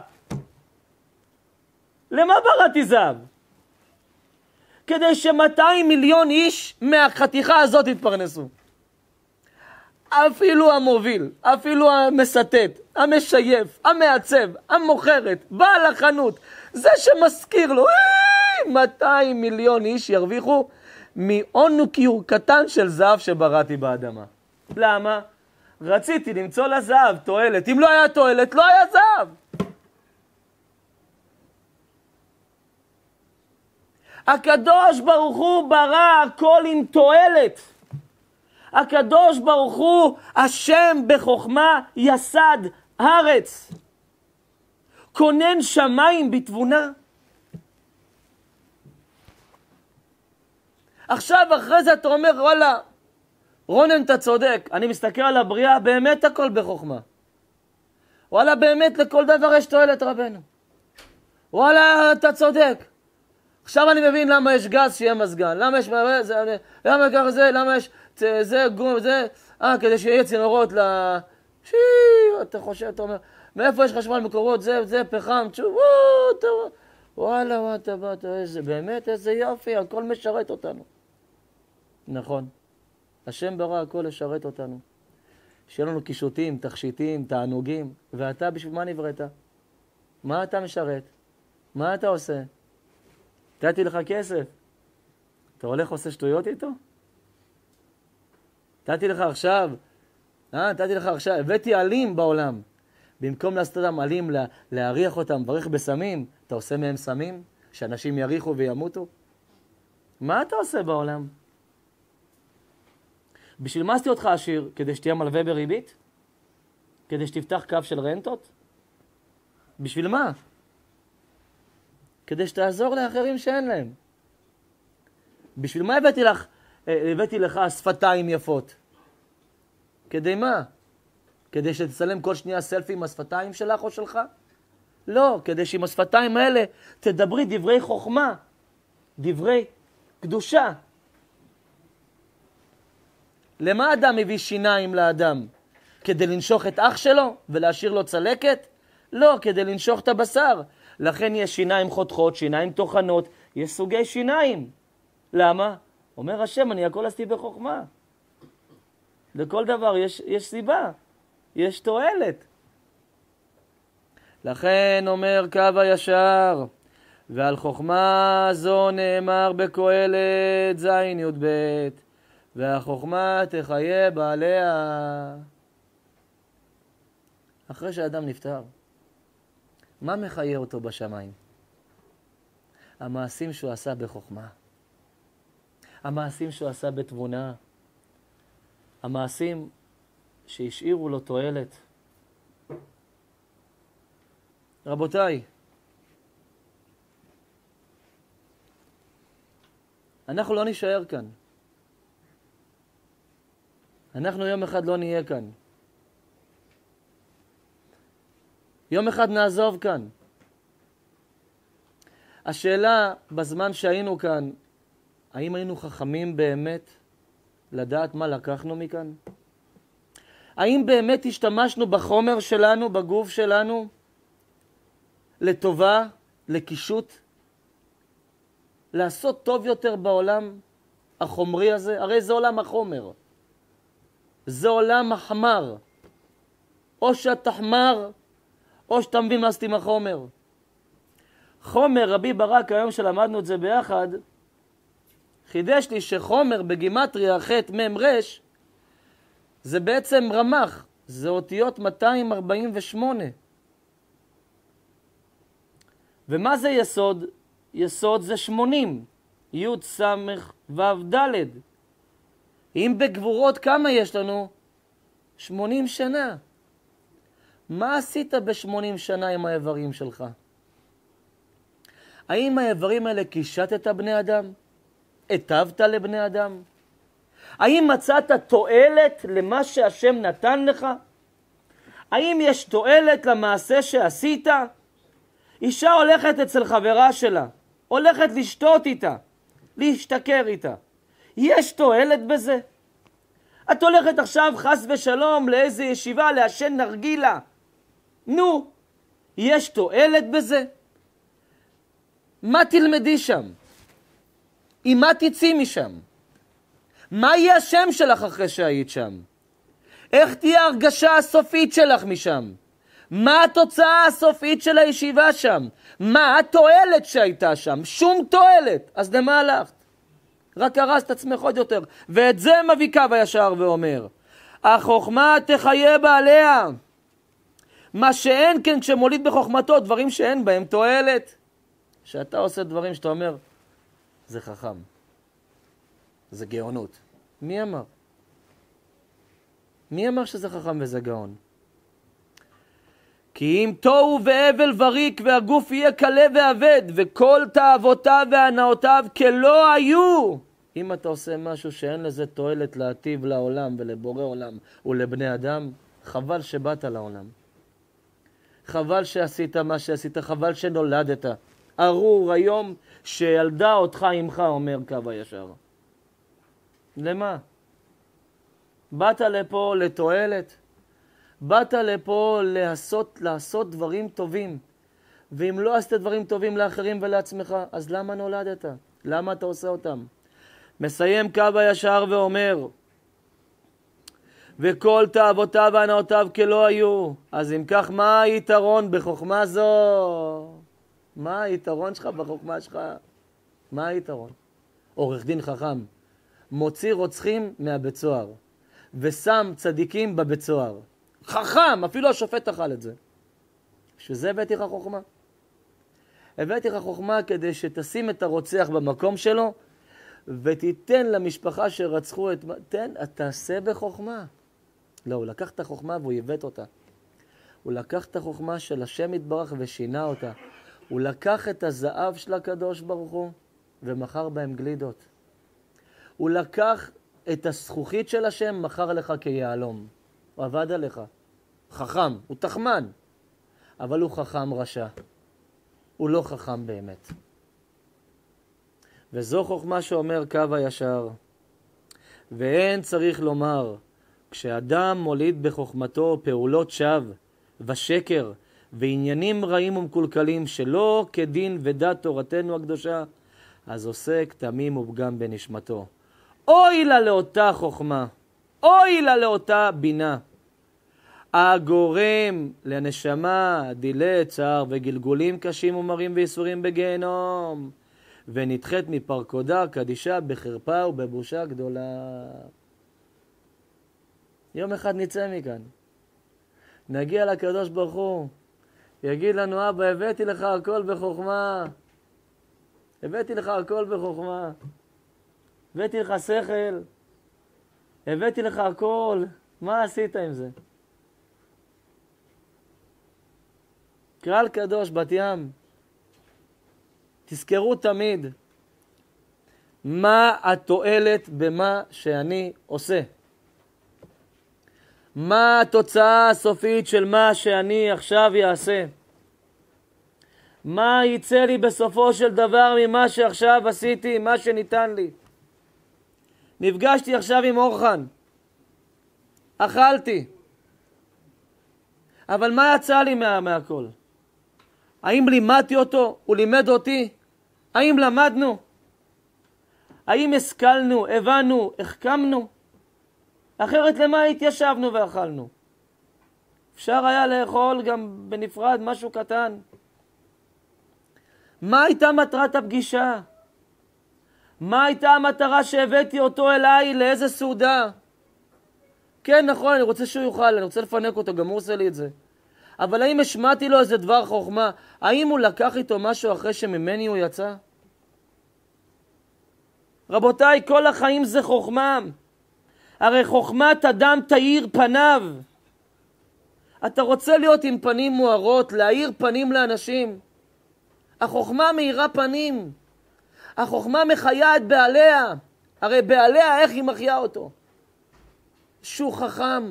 למה בראתי זהב? כדי ש-מאתיים מיליון איש מהחתיכה הזאת יתפרנסו. אפילו המוביל, אפילו המסתת, המשייף, המעצב, המוכרת, בעל החנות, זה שמזכיר לו, מאתיים מיליון איש ירוויחו מעונו קיור קטן של זהב שבראתי באדמה. למה? רציתי למצוא לזהב תועלת. אם לא היה תועלת, לא היה זהב. הקדוש ברוך הוא ברא הכל עם תועלת. הקדוש ברוך הוא, השם בחוכמה יסד ארץ. כונן שמיים בתבונה. עכשיו אחרי זה אתה אומר, וואלה, רונן אתה צודק, אני מסתכל על הבריאה, באמת הכל בחוכמה. וואלה, באמת לכל דבר יש תועלת רבנו. וואלה, אתה צודק. עכשיו אני מבין למה יש גז שיהיה מזגן, למה יש, זה, למה ככה זה, למה יש, זה, זה, גום, זה, אה, כדי שיהיה צינורות ל... שי, אתה חושב, אתה אומר, מאיפה יש חשמל מקורות, זה, זה, פחם, תשוב, וואו, אתה... וואלה, וואלה, אתה בא, אתה, איזה, באמת, איזה יופי, הכל משרת אותנו. נכון. השם ברא הכל לשרת אותנו. שיהיה לנו קישוטים, תכשיטים, תענוגים, ואתה בשביל מה נבראת? מה אתה משרת? מה אתה עושה? נתתי לך כסף. אתה הולך עושה שטויות איתו? נתתי לך עכשיו, אה, נתתי לך עכשיו, הבאתי עלים בעולם. במקום לעשות אותם עלים, לה, להריח אותם, ברך בסמים, אתה עושה מהם סמים? שאנשים יריחו וימותו? מה אתה עושה בעולם? בשביל מה עשיתי אותך עשיר? כדי שתהיה מלווה בריבית? כדי שתפתח קו של רנטות? בשביל מה? כדי שתעזור לאחרים שאין להם. בשביל מה הבאתי לך, הבאתי לך שפתיים יפות? כדי מה? כדי שתצלם כל שנייה סלפי עם השפתיים שלך או שלך? לא, כדי שעם השפתיים האלה תדברי דברי חוכמה, דברי קדושה. למה אדם מביא שיניים לאדם? כדי לנשוך את אח שלו ולהשאיר לו צלקת? לא, כדי לנשוך את הבשר. לכן יש שיניים חותכות, שיניים תוכנות, יש סוגי שיניים. למה? אומר השם, אני הכל עשיתי בחוכמה. לכל דבר יש, יש סיבה, יש תועלת. לכן אומר קו הישר, ועל חוכמה זו נאמר בקהלת זין י' ב' והחוכמה תחיה בעליה. אחרי שהאדם נפטר, מה מחיה אותו בשמיים? המעשים שהוא עשה בחוכמה. המעשים שהוא עשה בתבונה. המעשים שהשאירו לו תועלת. רבותיי, אנחנו לא נשאר כאן. אנחנו יום אחד לא נהיה כאן. יום אחד נעזוב כאן. השאלה, בזמן שהיינו כאן, האם היינו חכמים באמת לדעת מה לקחנו מכאן? האם באמת השתמשנו בחומר שלנו, בגוף שלנו, לטובה, לקישוט? לעשות טוב יותר בעולם החומרי הזה? הרי זה עולם החומר. זה עולם החמר. או שאתה חמר, או שאתה מבין מה עשיתי עם החומר. חומר, רבי ברק, היום שלמדנו את זה ביחד, חידש לי שחומר בגימטריה ח' מ' ר' זה בעצם רמ"ח, זה אותיות מאתיים ארבעים ושמונה. ומה זה יסוד? יסוד זה שמונים, י' ס' ו' ד'. אם בגבורות כמה יש לנו? שמונים שנה. מה עשית בשמונים שנה עם האיברים שלך? האם האיברים האלה קישטת בני אדם? הטבת לבני אדם? האם מצאת תועלת למה שהשם נתן לך? האם יש תועלת למעשה שעשית? אישה הולכת אצל חברה שלה, הולכת לשתות איתה, להשתכר איתה. יש תועלת בזה? את הולכת עכשיו חס ושלום לאיזו ישיבה לעשן נרגילה. נו, יש תועלת בזה? מה תלמדי שם? עם מה תצאי משם? מה יהיה השם שלך אחרי שהיית שם? איך תהיה הרגשה הסופית שלך משם? מה התוצאה הסופית של הישיבה שם? מה התועלת שהייתה שם? שום תועלת. אז למה הלכת? רק הרס את עצמך עוד יותר. ואת זה מביא קו הישר ואומר, החוכמה תחיה בעליה. מה שאין כן כשמוליד בחוכמתו, דברים שאין בהם תועלת. שאתה עושה דברים שאתה אומר, זה חכם. זה גאונות. מי אמר? מי אמר שזה חכם וזה גאון? כי אם תוהו ואבל וריק והגוף יהיה קלה ועבד וכל תאוותיו והנאותיו כלא היו. אם אתה עושה משהו שאין לזה תועלת להטיב לעולם ולבורא עולם ולבני אדם, חבל שבאת לעולם. חבל שעשית מה שעשית, חבל שנולדת. ארור היום שילדה אותך עמך, אומר קו הישר. למה? באת לפה לתועלת? באת לפה לעשות, לעשות דברים טובים. ואם לא עשית דברים טובים לאחרים ולעצמך, אז למה נולדת? למה אתה עושה אותם? מסיים קו הישר ואומר, וכל תאוותיו והנאותיו כלא היו. אז אם כך, מה היתרון בחוכמה זו? מה היתרון שלך בחוכמה שלך? מה היתרון? עורך דין חכם מוציא רוצחים מהבית סוהר ושם צדיקים בבית סוהר. חכם, אפילו השופט אכל את זה. שזה הבאתי לך חוכמה. הבאתי לך חוכמה כדי שתשים את הרוצח במקום שלו ותיתן למשפחה שרצחו את... תן, תעשה בחוכמה. לא, הוא לקח את החוכמה והוא יבט אותה. הוא לקח את החוכמה של השם יתברך ושינה אותה. הוא לקח את הזהב של הקדוש ברוך הוא ומחר בהם גלידות. הוא לקח את הזכוכית של השם, מחר לך כיהלום. הוא עבד עליך. חכם, הוא תחמן. אבל הוא חכם רשע. הוא לא חכם באמת. וזו חוכמה שאומר קו הישר. ואין צריך לומר, כשאדם מוליד בחוכמתו פעולות שווא ושקר ועניינים רעים ומקולקלים שלא כדין ודת תורתנו הקדושה, אז עוסק תמים ופגם בנשמתו. אוי לה לאותה חוכמה, אוי לה לאותה בינה. הגורם לנשמה דילי צער וגלגולים קשים ומרים ויסורים בגיהנום, ונדחת מפרקודה קדישה בחרפה ובבושה גדולה. יום אחד נצא מכאן, נגיע לקדוש ברוך הוא, יגיד לנו, אבא, הבאתי לך הכל בחוכמה, הבאתי לך הכל בחוכמה, הבאתי לך שכל, הבאתי לך הכל, מה עשית עם זה? קהל קדוש, בת ים, תזכרו תמיד מה התועלת במה שאני עושה. מה התוצאה הסופית של מה שאני עכשיו יעשה. מה יצא לי בסופו של דבר ממה שעכשיו עשיתי, מה שניתן לי. נפגשתי עכשיו עם אורחן. אכלתי. אבל מה יצא לי מה, מהכל? האם לימדתי אותו? הוא לימד אותי? האם למדנו? האם השכלנו, הבנו, החכמנו? אחרת למה התיישבנו ואכלנו? אפשר היה לאכול גם בנפרד משהו קטן. מה הייתה מטרת הפגישה? מה הייתה המטרה שהבאתי אותו אליי? לאיזה סעודה? כן, נכון, אני רוצה שהוא יוכל, אני רוצה לפנק אותו, גם הוא עושה לי את זה. אבל האם השמעתי לו איזה דבר חוכמה? האם הוא לקח איתו משהו אחרי שממני הוא יצא? רבותיי, כל החיים זה חוכמה. הרי חוכמת אדם תאיר פניו. אתה רוצה להיות עם פנים מוארות, להאיר פנים לאנשים. החוכמה מאירה פנים. החוכמה מחיה את בעליה. הרי בעליה, איך היא מחיה אותו? שהוא חכם.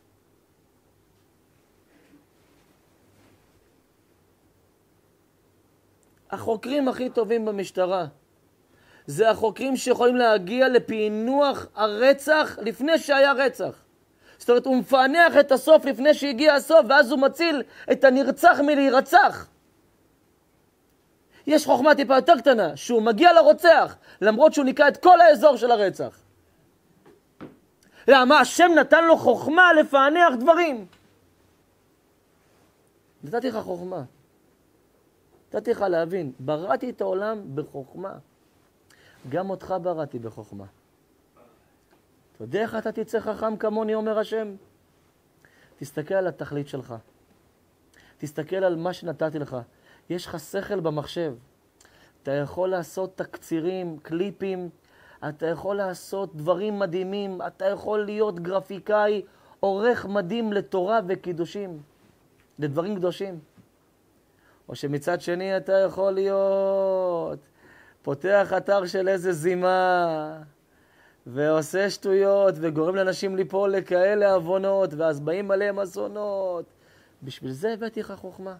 החוקרים הכי טובים במשטרה זה החוקרים שיכולים להגיע לפענוח הרצח לפני שהיה רצח. זאת אומרת, הוא מפענח את הסוף לפני שהגיע הסוף, ואז הוא מציל את הנרצח מלהירצח. יש חוכמה טיפה יותר קטנה, שהוא מגיע לרוצח, למרות שהוא ניקה את כל האזור של הרצח. למה? השם נתן לו חוכמה לפענח דברים. נתתי לך חוכמה. נתתי לך להבין, בראתי את העולם בחוכמה. גם אותך בראתי בחוכמה. אתה יודע איך אתה תצא חכם כמוני, אומר השם? תסתכל על התכלית שלך. תסתכל על מה שנתתי לך. יש לך שכל במחשב. אתה יכול לעשות תקצירים, קליפים. אתה יכול לעשות דברים מדהימים. אתה יכול להיות גרפיקאי, עורך מדהים לתורה וקידושים. לדברים קדושים. או שמצד שני אתה יכול להיות פותח אתר של איזה זימה ועושה שטויות וגורם לאנשים ליפול לכאלה אבונות, ואז באים עליהם אסונות. בשביל זה הבאתי לך חוכמה.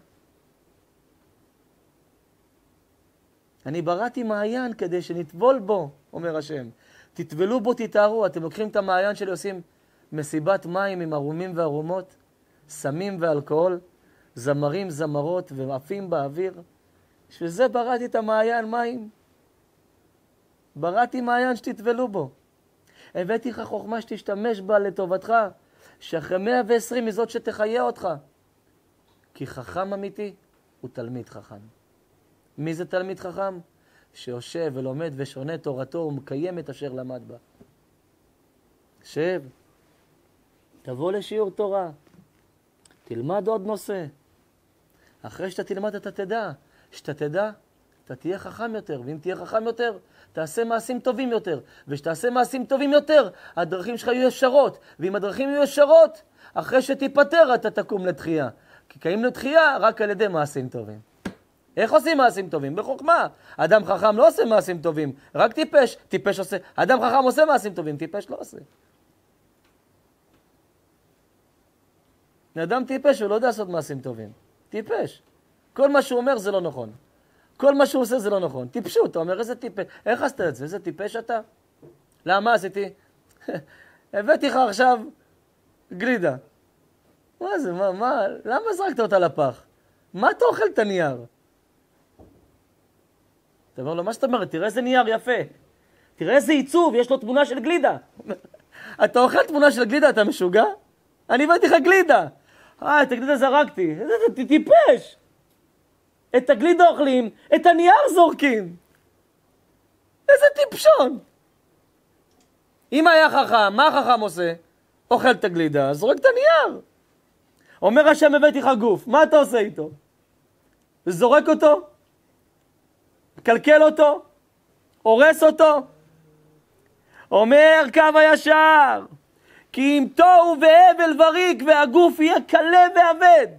אני בראתי מעיין כדי שנטבול בו, אומר השם. תטבלו בו, תתארו. אתם לוקחים את המעיין שלי, עושים מסיבת מים עם ארומים וארומות, סמים ואלכוהול, זמרים, זמרות ועפים באוויר. בשביל זה בראתי את המעיין מים. בראתי מעיין שתטבלו בו. הבאתי לך חוכמה שתשתמש בה לטובתך, שאחרי מאה ועשרים מזאת שתחיה אותך. כי חכם אמיתי הוא תלמיד חכם. מי זה תלמיד חכם? שיושב ולומד ושונה תורתו ומקיים את אשר למד בה. שב, תבוא לשיעור תורה, תלמד עוד נושא. אחרי שאתה תלמד אתה תדע, שאתה תדע, אתה תהיה חכם יותר, ואם תהיה חכם יותר, תעשה מעשים טובים יותר, ושתעשה מעשים טובים יותר, הדרכים שלך יהיו ישרות, ואם הדרכים יהיו ישרות, אחרי שתיפטר אתה תקום לתחייה, כי קיים לתחייה רק על ידי מעשים טובים. איך עושים מעשים טובים? בחוכמה. אדם חכם לא עושה מעשים טובים, רק טיפש, טיפש עושה. אדם חכם עושה מעשים טובים, טיפש לא עושה. אדם טיפש הוא לא יודע לעשות מעשים טובים. טיפש. כל מה שהוא אומר זה לא נכון. כל מה שהוא עושה זה לא נכון. טיפשו, אתה אומר איזה טיפש. איך עשת את זה? איזה טיפש אתה? למה עשיתי? הבאתי לך עכשיו גלידה. מה זה? מה? מה? למה זרקת אותה לפח? מה אתה אוכל את הנייר? אתה אומר לו, מה שאתה אומר? תראה איזה נייר יפה. תראה איזה עיצוב, יש לו תמונה של גלידה. אתה אוכל תמונה של גלידה, אתה משוגע? אני הבאתי לך גלידה. אה, את הגלידה זרקתי. איזה טיפש. את הגלידה אוכלים, את הנייר זורקים. איזה טיפשון. אם היה חכם, מה החכם עושה? אוכל את הגלידה, זורק את הנייר. אומר השם, הבאתי לך גוף, מה אתה עושה איתו? זורק אותו? קלקל אותו? הורס אותו? אומר קו הישר, כי אם תוהו והבל וריק והגוף יהיה קלה ועבד.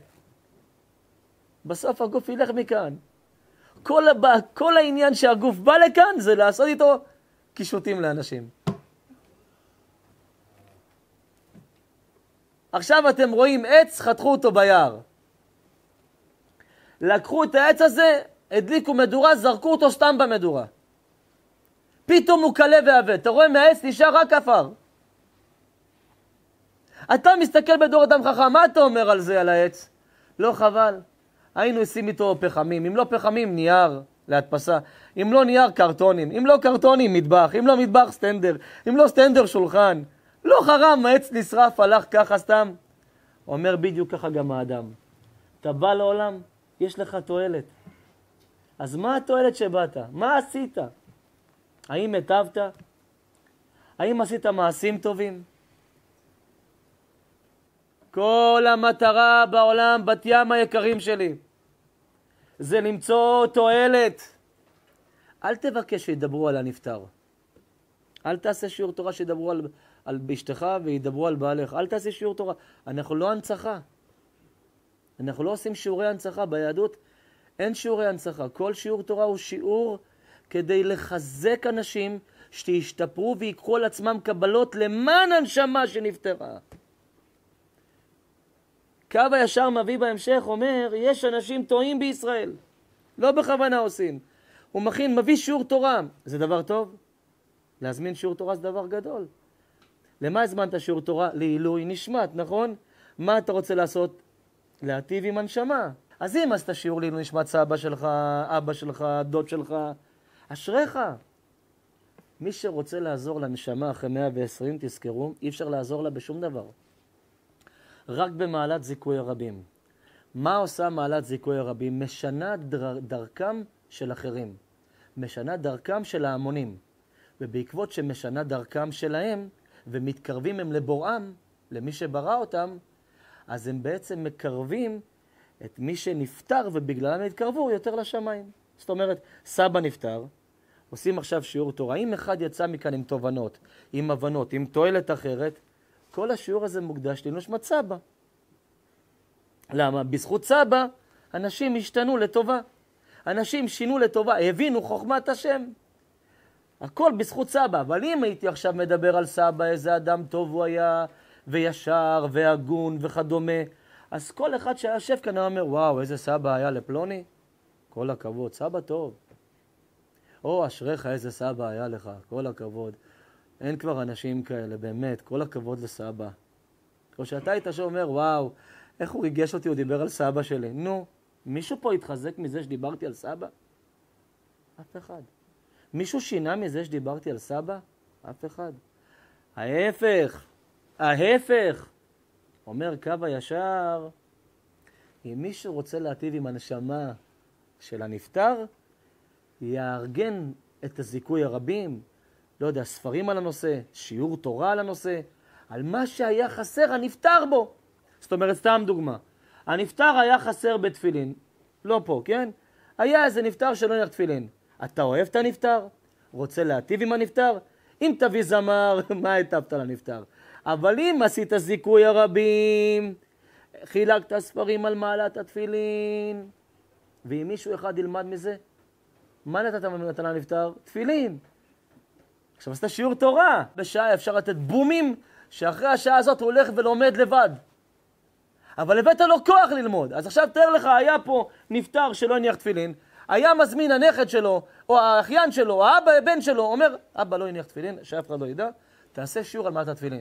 בסוף הגוף ילך מכאן. כל, הבא, כל העניין שהגוף בא לכאן זה לעשות איתו קישוטים לאנשים. עכשיו אתם רואים עץ, חתכו אותו ביער. לקחו את העץ הזה, הדליקו מדורה, זרקו אותו סתם במדורה. פתאום הוא קלה ועבד. אתה רואה מהעץ נשאר רק עפר. אתה מסתכל בדור אדם חכם, מה אתה אומר על זה, על העץ? לא חבל. היינו עושים איתו פחמים. אם לא פחמים, נייר להדפסה. אם לא נייר, קרטונים. אם לא קרטונים, מטבח. אם לא מטבח, סטנדר. אם לא סטנדר, שולחן. לא חרם, העץ נשרף, הלך ככה סתם. אומר בדיוק ככה גם האדם. אתה בא לעולם, יש לך תועלת. אז מה התועלת שבאת? מה עשית? האם הטבת? האם עשית מעשים טובים? כל המטרה בעולם, בת ים היקרים שלי, זה למצוא תועלת. אל תבקש שידברו על הנפטר. אל תעשה שיעור תורה שידברו על, על באשתך וידברו על בעלך. אל תעשה שיעור תורה. אנחנו לא הנצחה. אנחנו לא עושים שיעורי הנצחה. ביהדות אין שיעורי הנצחה. כל שיעור תורה הוא שיעור כדי לחזק אנשים שישתפרו ויקחו על עצמם קבלות למען הנשמה שנפטרה. קו הישר מביא בהמשך, אומר, יש אנשים טועים בישראל. לא בכוונה עושים. הוא מכין, מביא שיעור תורה. זה דבר טוב? להזמין שיעור תורה זה דבר גדול. למה הזמנת שיעור תורה? לעילוי נשמת, נכון? מה אתה רוצה לעשות? להטיב עם הנשמה. אז אם עשת שיעור לעילוי נשמת סבא שלך, אבא שלך, דוד שלך, אשריך. מי שרוצה לעזור לנשמה אחרי מאה ועשרים, תזכרו, אי אפשר לעזור לה בשום דבר. רק במעלת זיכוי הרבים. מה עושה מעלת זיכוי הרבים? משנה דר, דרכם של אחרים. משנה דרכם של ההמונים. ובעקבות שמשנה דרכם שלהם, ומתקרבים הם לבוראם, למי שברא אותם, אז הם בעצם מקרבים את מי שנפטר, ובגללם התקרבו יותר לשמיים. זאת אומרת, סבא נפטר, עושים עכשיו שיעור תורה. אם אחד יצא מכאן עם תובנות, עם הבנות, עם תועלת אחרת, כל השיעור הזה מוקדש לנשמת סבא. למה? בזכות סבא, אנשים השתנו לטובה. אנשים שינו לטובה, הבינו חוכמת השם. הכל בזכות סבא. אבל אם הייתי עכשיו מדבר על סבא, איזה אדם טוב הוא היה, וישר, והגון, וכדומה, אז כל אחד שישב כאן אומר, וואו, איזה סבא היה לפלוני. כל הכבוד, סבא טוב. או, אשריך, איזה סבא היה לך, כל הכבוד. אין כבר אנשים כאלה, באמת, כל הכבוד לסבא. או שאתה היית שאומר, וואו, איך הוא ריגש אותי, הוא דיבר על סבא שלי. נו, מישהו פה התחזק מזה שדיברתי על סבא? אף אחד. מישהו שינה מזה שדיברתי על סבא? אף אחד. ההפך, ההפך. אומר קו הישר, אם מישהו רוצה להטיב עם הנשמה של הנפטר, יארגן את הזיכוי הרבים, לא יודע, ספרים על הנושא, שיעור תורה על הנושא, על מה שהיה חסר, הנפטר בו. זאת אומרת, סתם דוגמה. הנפטר היה חסר בתפילין. לא פה, כן? היה איזה נפטר שלא נראה תפילין. אתה אוהב את הנפטר? רוצה להטיב עם הנפטר? אם תביא זמר, מה הטבת לנפטר? אבל אם עשית זיכוי הרבים, חילקת ספרים על מעלת התפילין, ואם מישהו אחד ילמד מזה, מה נתת נתן לנפטר? תפילין. עכשיו עשית שיעור תורה. בשעה אפשר לתת בומים, שאחרי השעה הזאת הוא הולך ולומד לבד. אבל הבאת לו כוח ללמוד. אז עכשיו תאר לך, היה פה נפטר שלא הניח תפילין, היה מזמין הנכד שלו, או האחיין שלו, או האבא, הבן שלו, אומר, אבא לא הניח תפילין, שאף אחד לא ידע, תעשה שיעור על מעלת התפילין.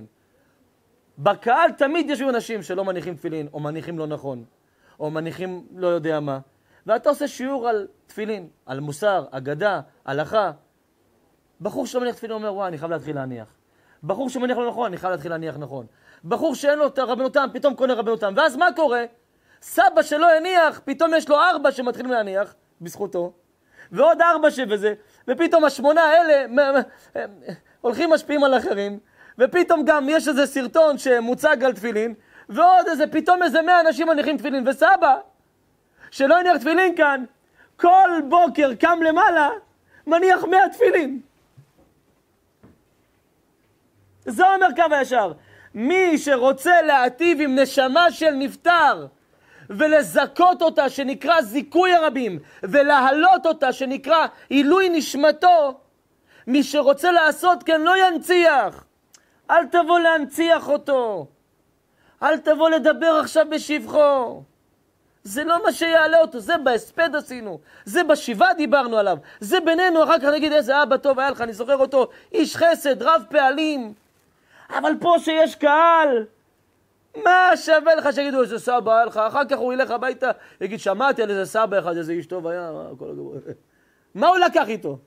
בקהל תמיד ישבו אנשים שלא מניחים תפילין, או מניחים לא נכון, או מניחים לא יודע מה. ואתה עושה שיעור על תפילין, על מוסר, אגדה, הלכה. בחור שלא מניח תפילין אומר, וואי, אני חייב להתחיל להניח. בחור שמניח לא נכון, אני חייב להתחיל להניח נכון. בחור שאין לו את רבנותם, פתאום קונה רבנותם. ואז מה קורה? סבא שלא הניח, פתאום יש לו ארבע שמתחילים להניח, בזכותו, ועוד ארבע שבזה, ופתאום השמונה האלה הולכים משפיעים על אחרים, ופתאום גם יש איזה סרטון שמוצג על תפילין, ועוד איזה, פתאום איזה מאה אנשים מניחים תפילין, וסבא, שלא הניח תפילין כאן, כל בוקר קם למעלה, מניח מאה תפילין. זה אומר קו הישר. מי שרוצה להטיב עם נשמה של נפטר, ולזכות אותה שנקרא זיכוי הרבים, ולהעלות אותה שנקרא עילוי נשמתו, מי שרוצה לעשות כן לא ינציח. אל תבוא להנציח אותו. אל תבוא לדבר עכשיו בשבחו. זה לא מה שיעלה אותו. זה בהספד עשינו. זה בשבעה דיברנו עליו. זה בינינו, אחר כך נגיד איזה אבא טוב היה לך, אני זוכר אותו, איש חסד, רב פעלים. אבל פה שיש קהל, מה שווה לך שיגידו איזה סבא היה לך? אחר כך הוא ילך הביתה, יגיד שמעתי על איזה סבא אחד, איזה איש טוב היה, כל הגבור. מה הוא לקח איתו?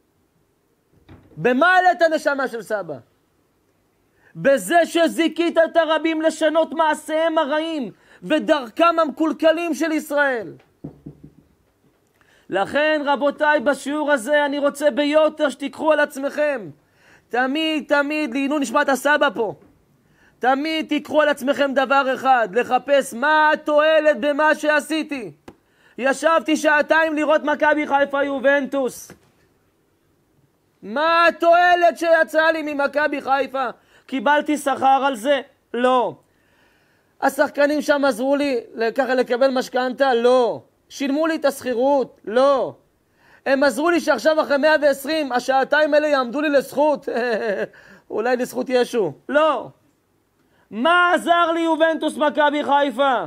במה העלית הנשמה של סבא? בזה שזיקית את הרבים לשנות מעשיהם הרעים ודרכם המקולקלים של ישראל. לכן רבותיי, בשיעור הזה אני רוצה ביותר שתיקחו על עצמכם. תמיד תמיד לעינו נשמת הסבא פה. תמיד תיקחו על עצמכם דבר אחד, לחפש מה התועלת במה שעשיתי. ישבתי שעתיים לראות מכבי חיפה יובנטוס. מה התועלת שיצא לי ממכבי חיפה? קיבלתי שכר על זה? לא. השחקנים שם עזרו לי ככה לקבל משכנתה? לא. שילמו לי את השכירות? לא. הם עזרו לי שעכשיו אחרי מאה ועשרים השעתיים האלה יעמדו לי לזכות. אולי לזכות ישו. לא. מה עזר לי יובנטוס מכבי חיפה?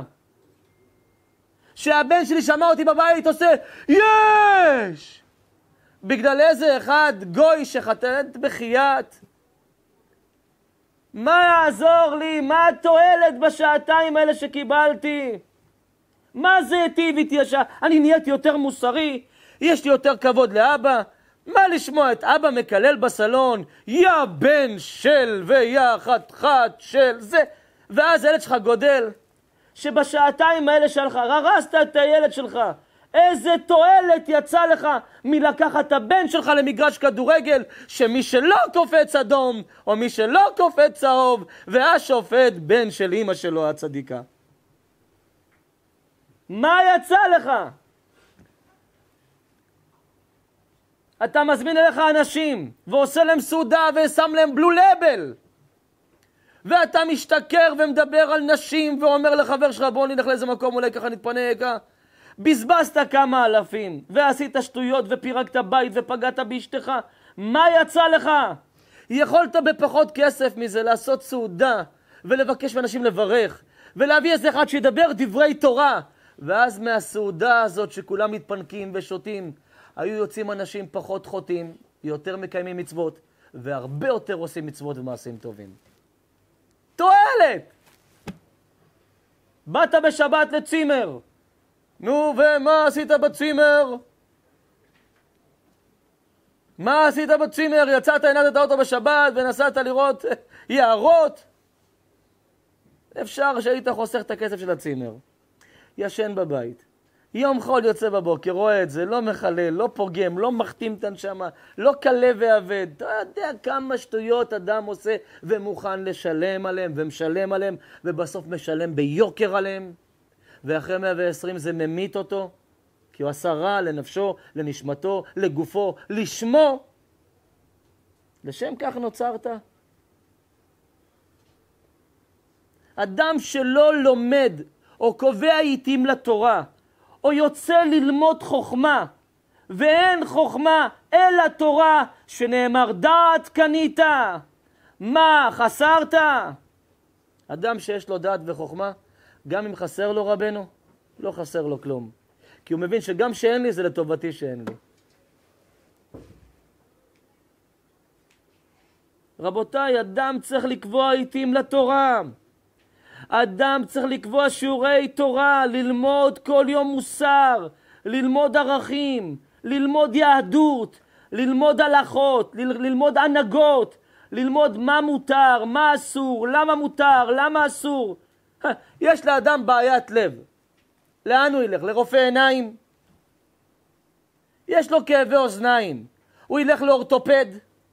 שהבן שלי שמע אותי בבית עושה יש! בגלל איזה אחד גוי שחטאת בחייאת? מה יעזור לי? מה התועלת בשעתיים האלה שקיבלתי? מה זה היטיב איתי? אני נהייתי יותר מוסרי, יש לי יותר כבוד לאבא. מה לשמוע את אבא מקלל בסלון, יא בן של ויא חת חת של זה, ואז הילד שלך גודל, שבשעתיים האלה שלך הרסת את הילד שלך. איזה תועלת יצא לך מלקחת את הבן שלך למגרש כדורגל, שמי שלא קופץ אדום או מי שלא קופץ צהוב, והשופט בן של אמא שלו הצדיקה. מה יצא לך? אתה מזמין אליך אנשים ועושה להם סעודה ושם להם בלו לבל, ואתה משתכר ומדבר על נשים ואומר לחבר שלך בוא נלך לאיזה מקום אולי ככה נתפנק. בזבזת כמה אלפים ועשית שטויות ופירקת בית ופגעת באשתך. מה יצא לך? יכולת בפחות כסף מזה לעשות סעודה ולבקש מאנשים לברך ולהביא איזה אחד שידבר דברי תורה, ואז מהסעודה הזאת שכולם מתפנקים ושותים היו יוצאים אנשים פחות חוטאים, יותר מקיימים מצוות, והרבה יותר עושים מצוות ומעשים טובים. תועלת! באת בשבת לצימר. נו, ומה עשית בצימר? מה עשית בצימר? יצאת, עינת את האוטו בשבת ונסעת לראות יערות? אפשר שהיית חוסך את הכסף של הצימר. ישן בבית. יום חול יוצא בבוקר, רואה את זה, לא מחלל, לא פוגם, לא מחתים את הנשמה, לא קלה ועבד. אתה יודע כמה שטויות אדם עושה ומוכן לשלם עליהם ומשלם עליהם, ובסוף משלם ביוקר עליהם, ואחרי מאה ועשרים זה ממית אותו, כי הוא עשה רע לנפשו, לנשמתו, לגופו, לשמו. לשם כך נוצרת. אדם שלא לומד או קובע עיתים לתורה, או יוצא ללמוד חוכמה, ואין חוכמה אלא תורה, שנאמר דעת קנית. מה, חסרת? אדם שיש לו דעת וחוכמה, גם אם חסר לו רבנו, לא חסר לו כלום. כי הוא מבין שגם שאין לי זה לטובתי שאין לי. רבותיי, אדם צריך לקבוע עיתים לתורה. אדם צריך לקבוע שיעורי תורה, ללמוד כל יום מוסר, ללמוד ערכים, ללמוד יהדות, ללמוד הלכות, ל- ללמוד הנהגות, ללמוד מה מותר, מה אסור, למה מותר, למה אסור. יש לאדם בעיית לב. לאן הוא ילך? לרופא עיניים? יש לו כאבי אוזניים. הוא ילך לאורתופד?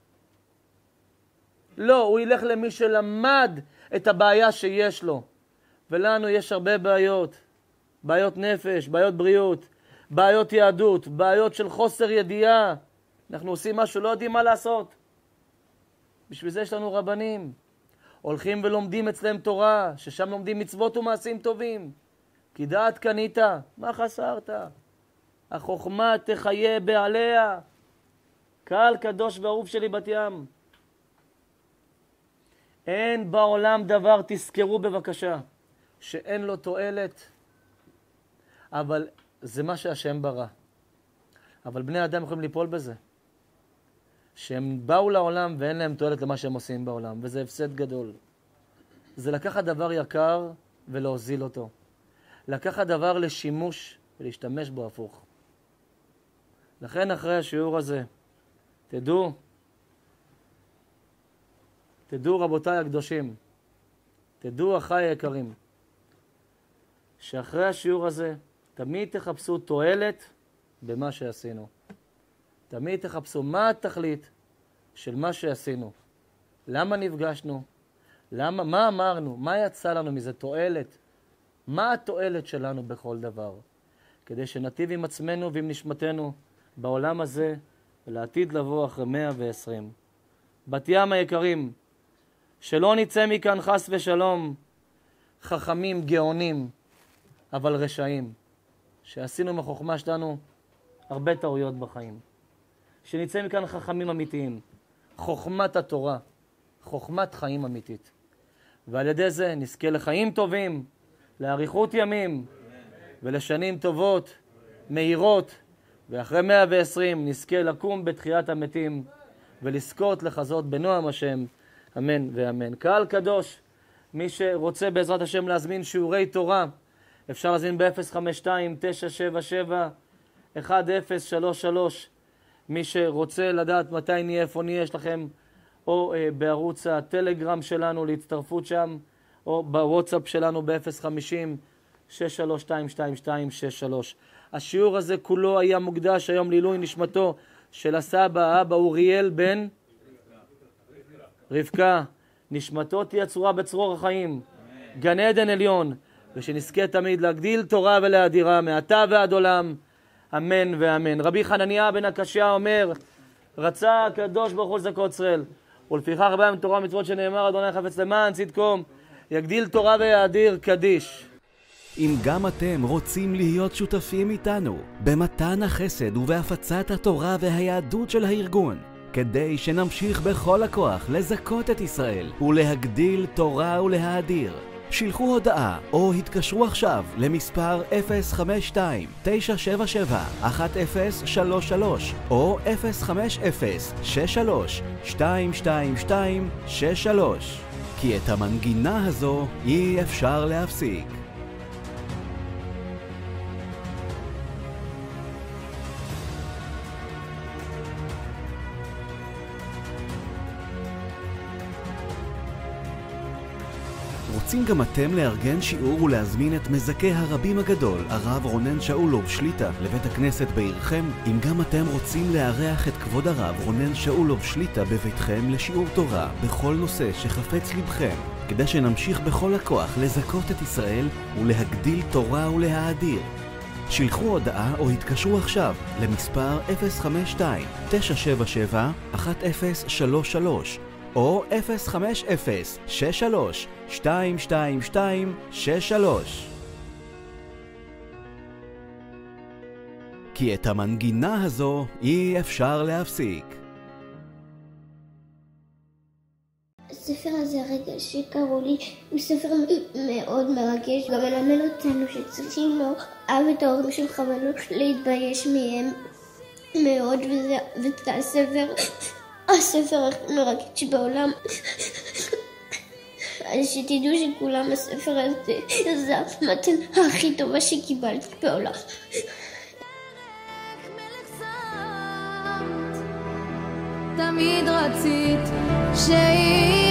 לא, הוא ילך למי שלמד את הבעיה שיש לו. ולנו יש הרבה בעיות. בעיות נפש, בעיות בריאות, בעיות יהדות, בעיות של חוסר ידיעה. אנחנו עושים משהו, לא יודעים מה לעשות. בשביל זה יש לנו רבנים. הולכים ולומדים אצלם תורה, ששם לומדים מצוות ומעשים טובים. כי דעת קנית, מה חסרת? החוכמה תחיה בעליה. קהל קדוש ואהוב שלי בת ים. אין בעולם דבר, תזכרו בבקשה, שאין לו תועלת, אבל זה מה שהשם ברא. אבל בני אדם יכולים ליפול בזה. שהם באו לעולם ואין להם תועלת למה שהם עושים בעולם, וזה הפסד גדול. זה לקחת דבר יקר ולהוזיל אותו. לקחת דבר לשימוש ולהשתמש בו הפוך. לכן אחרי השיעור הזה, תדעו, תדעו רבותיי הקדושים, תדעו אחיי היקרים, שאחרי השיעור הזה תמיד תחפשו תועלת במה שעשינו. תמיד תחפשו מה התכלית של מה שעשינו. למה נפגשנו? למה, מה אמרנו? מה יצא לנו מזה תועלת? מה התועלת שלנו בכל דבר? כדי שנטיב עם עצמנו ועם נשמתנו בעולם הזה ולעתיד לבוא אחרי מאה ועשרים. בת ים היקרים, שלא נצא מכאן חס ושלום חכמים גאונים, אבל רשעים. שעשינו מחוכמה שלנו הרבה טעויות בחיים. שנצא מכאן חכמים אמיתיים. חוכמת התורה. חוכמת חיים אמיתית. ועל ידי זה נזכה לחיים טובים, לאריכות ימים, ולשנים טובות, מהירות, ואחרי מאה ועשרים נזכה לקום בתחיית המתים, ולזכות לחזות בנועם השם, אמן ואמן. קהל קדוש, מי שרוצה בעזרת השם להזמין שיעורי תורה, אפשר להזמין ב-אפס חמש שתיים תשע שבע שבע אחת אפס שלוש שלוש. מי שרוצה לדעת מתי נהיה, איפה נהיה, יש לכם או אה, בערוץ הטלגרם שלנו להצטרפות שם, או בוואטסאפ שלנו ב-אפס חמישים שש שלוש שתיים שתיים שתיים שש שלוש. השיעור הזה כולו היה מוקדש היום לעילוי נשמתו של הסבא, האבא אוריאל בן רבקה. נשמתו תהיה צרורה בצרור החיים, גן עדן עליון, ושנזכה תמיד להגדיל תורה ולהדירה מעתה ועד עולם, אמן ואמן. רבי חנניה בן הקשיא אומר, רצה הקדוש ברוך הוא לזכות ישראל, ולפיכך בהם תורה ומצוות שנאמר אדוני חפץ למען צדקו, יגדיל תורה ויאדיר קדיש. אם גם אתם רוצים להיות שותפים איתנו במתן החסד ובהפצת התורה והיהדות של הארגון, כדי שנמשיך בכל הכוח לזכות את ישראל ולהגדיל תורה ולהאדיר, שילחו הודעה או התקשרו עכשיו למספר אפס חמש שתיים תשע שבע שבע אחת אפס שלוש שלוש או אפס חמש אפס שש שלוש שתיים שתיים שתיים שש שלוש, כי את המנגינה הזו אי אפשר להפסיק. רוצים גם אתם לארגן שיעור ולהזמין את מזכה הרבים הגדול, הרב רונן שאולוב שליטה, לבית הכנסת בעירכם? אם גם אתם רוצים לארח את כבוד הרב רונן שאולוב שליטה בביתכם לשיעור תורה בכל נושא שחפץ לבכם, כדי שנמשיך בכל הכוח לזכות את ישראל ולהגדיל תורה ולהאדיר, שילחו הודעה או התקשרו עכשיו למספר אפס חמש שתיים תשע שבע שבע אחת אפס שלוש שלוש או אפס חמש אפס שש שלוש שתיים שתיים שתיים שש שלוש. כי את המנגינה הזו אי אפשר להפסיק. הספר הזה, הרגע שקראו לי, הוא ספר מאוד מרגש, גם מלמד אותנו שצריכים לא אהב את ההורים שלך ולא להתבייש מהם מאוד, וזה, וזה הספר הספר הכי מרגש שבעולם. אז שתדעו שכולם הספר הזה זה המתנה הכי טובה שקיבלתי בעולם. תמיד רצית שהיא